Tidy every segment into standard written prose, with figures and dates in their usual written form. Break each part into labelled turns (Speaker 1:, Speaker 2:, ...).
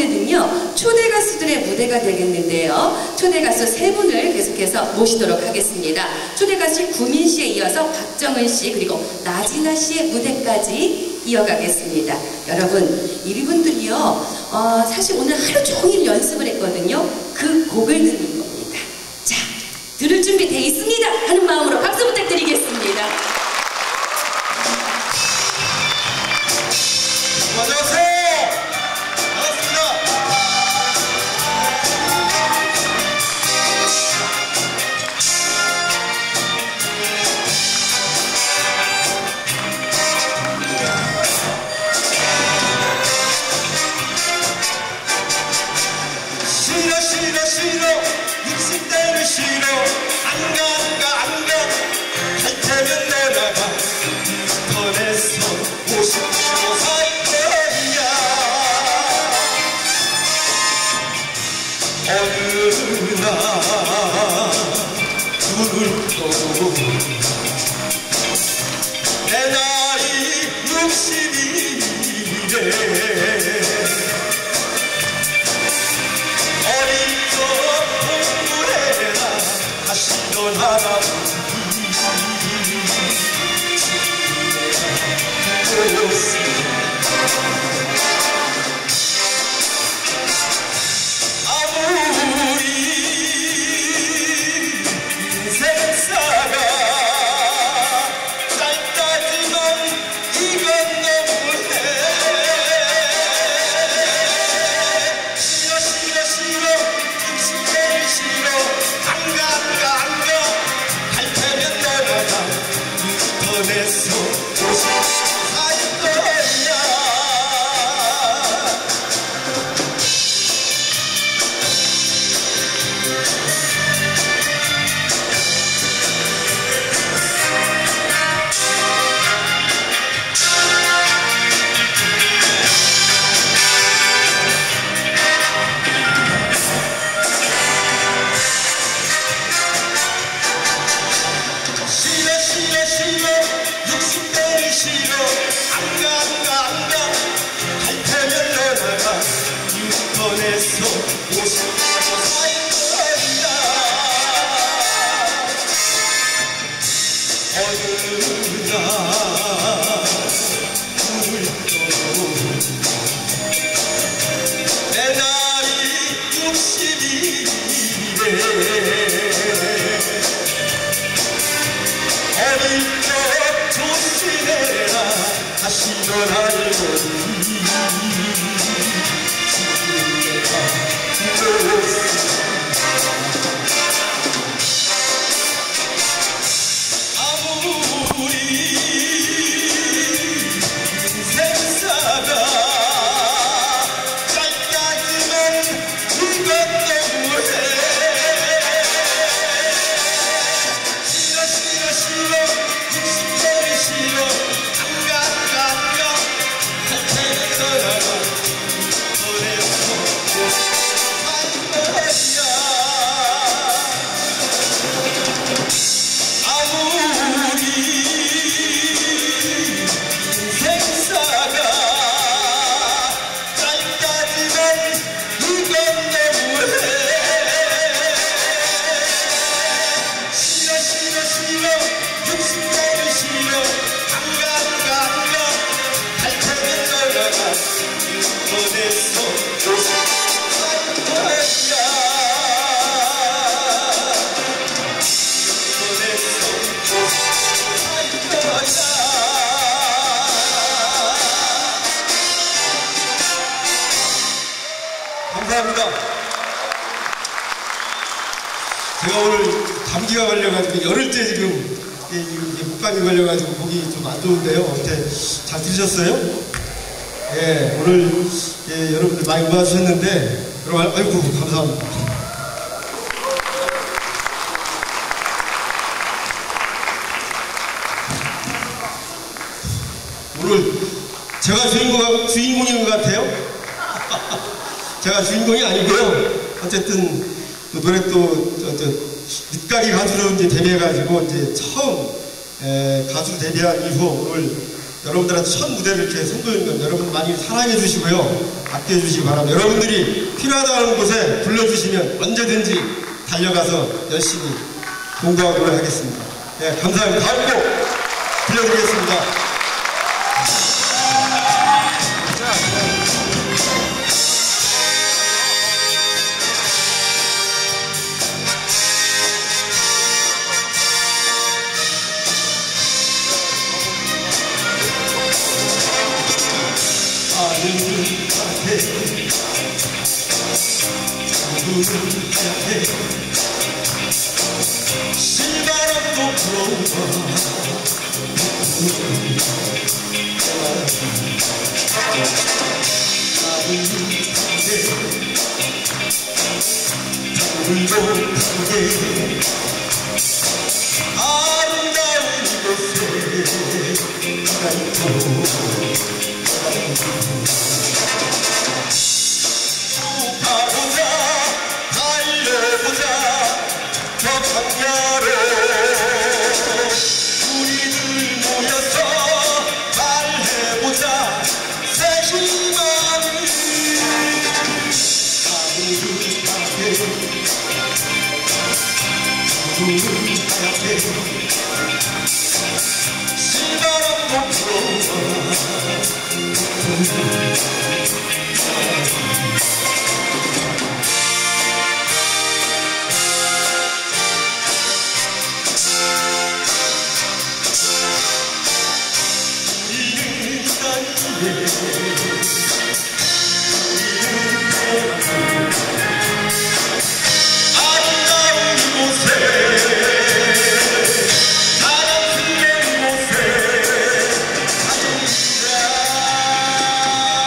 Speaker 1: 오늘은요 초대 가수들의 무대가 되겠는데요. 초대 가수 세 분을 계속해서 모시도록 하겠습니다. 초대 가수 구민 씨에 이어서 박정은 씨 그리고 나진아 씨의 무대까지 이어가겠습니다. 여러분 이분들이요 사실 오늘 하루 종일 연습을 했거든요. 그 곡을 듣는 겁니다. 자, 들을 준비 돼 있습니다 하는 마음으로 박수 부탁드리겠습니다.
Speaker 2: 안녕하세요. 싫어 60대를 싫어 안 가 할 테면 내려가 인터넷에서 50km 살 거야. 어느 날 눈을 떠도 내 나이 62래 아무리 인생사가 짧다지만 이건 너무해. 싫어 60대를 싫어 안 가 할 테면 너가 인터넷에서 50 60대를 싫어 안 가 할 테면 너나가 인터넷에서 50km 살 거야. 어느 날 눈을 떠도 내 나이 62래 어릴 적 조심해라 다시 널 알거니 지금 내가 들었어. 아무리 인생사가 짧다지만 이건 너무해. 싫어 60대를 싫어 안 가 할 테면 너나가 인터넷에서 살 거야. 아무리 인생사가 짧다지만 이건 너무해. 싫어 60대를 싫어 안 가 할 테면 너가 인터넷에서 50km 살 거야. 인터넷에서 50km 살 거야. 감사합니다. 제가 오늘 감기가 걸려가지고 열흘째 지금 목감이 걸려가지고 목이 좀 안 좋은데요. 어때 잘 들으셨어요? 예, 오늘 여러분들 많이 모아주셨는데 여러분 아이고 감사합니다. 오늘 제가 주인공인 것 같아요. 제가 주인공이 아니고요. 어쨌든 노래 또 늦가기 가수로 이제 데뷔해가지고 이제 처음 가수로 데뷔한 이후 오늘 여러분들한테 첫 무대를 이렇게 선보이는 건 여러분 많이 사랑해 주시고요. 아껴주시기 바랍니다. 여러분들이 필요하다는 곳에 불러주시면 언제든지 달려가서 열심히 공부하고 노래하겠습니다. 네, 감사합니다. 다음 곡 들려드리겠습니다. 실바람도 불어와 아름다운 이곳에 가보자 달려보자 저 강야로 우리들 모여서 말해보자 새 희망을 하얗게 실바람도 불어와 아름다운 이곳에 사랑 숨는 곳에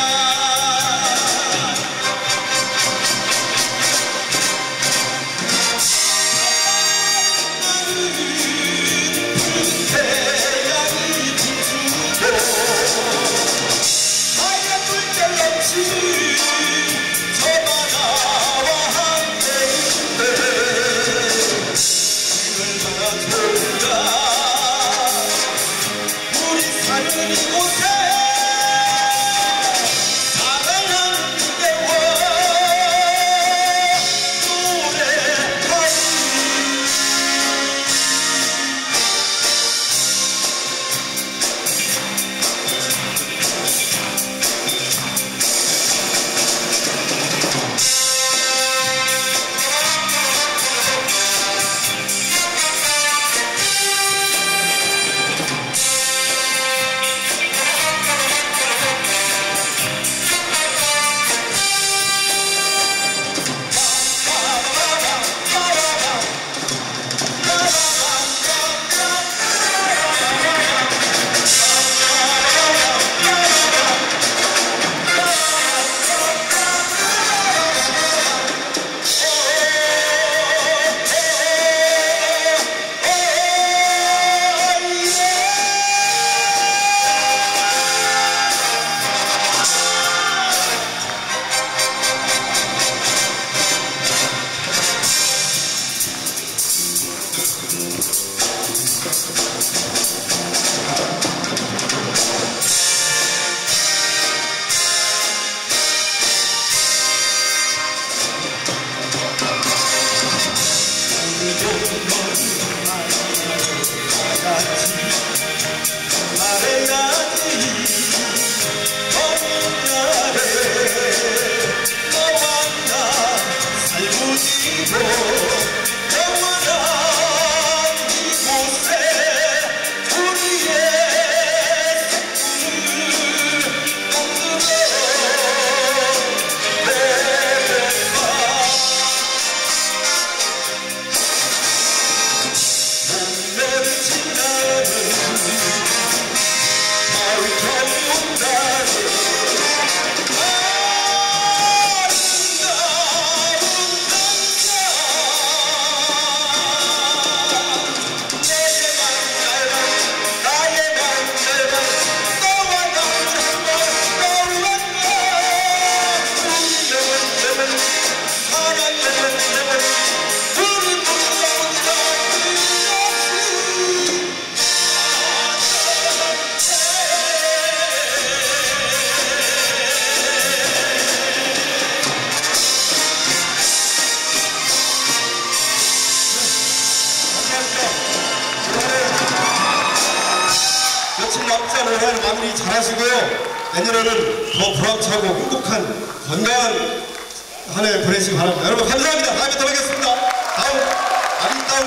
Speaker 2: 며칠 남지 않은 올해 마무리 잘하시고요. 내년에는 더 보람차고 행복한 건강한 한 해 보내시기 바랍니다. 여러분 감사합니다. 다음에 또 뵙겠습니다. 다음 아름다운